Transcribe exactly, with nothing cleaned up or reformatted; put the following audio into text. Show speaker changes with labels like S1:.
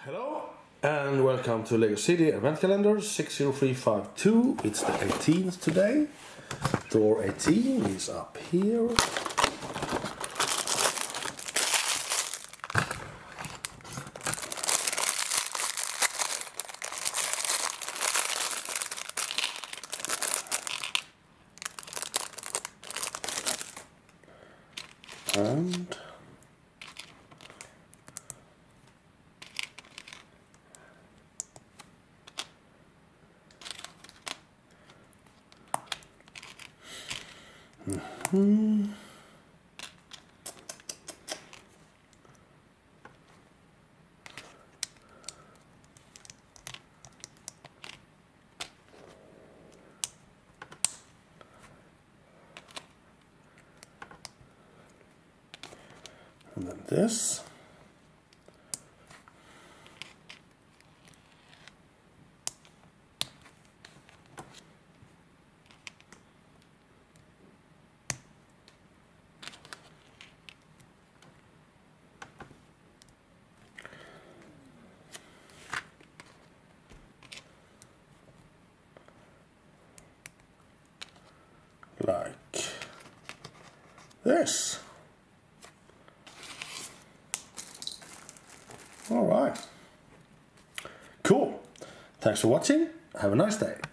S1: Hello and welcome to Lego City Advent Calendar six zero three five two. It's the eighteenth today. Door eighteen is up here. And Mm-hmm. And then this. Like this. All right. Cool. Thanks for watching. Have a nice day.